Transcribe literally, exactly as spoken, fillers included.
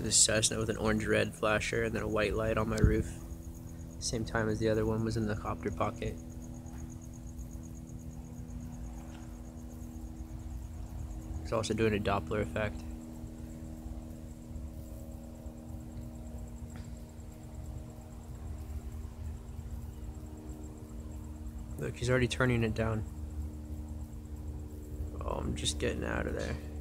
This Cessna with an orange-red flasher and then a white light on my roof. Same time as the other one was in the copter pocket. It's also doing a Doppler effect. Look, he's already turning it down. Oh, I'm just getting out of there.